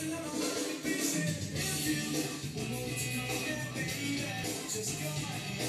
If you want to know that, baby, just go ahead.